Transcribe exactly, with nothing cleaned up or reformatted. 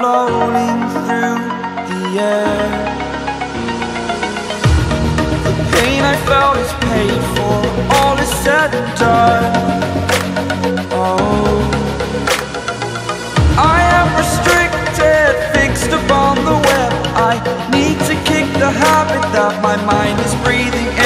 floating through the air. The pain I felt is paid for, all is said and done. Oh, I am restricted, fixed upon the web. I need to kick the habit that my mind is breathing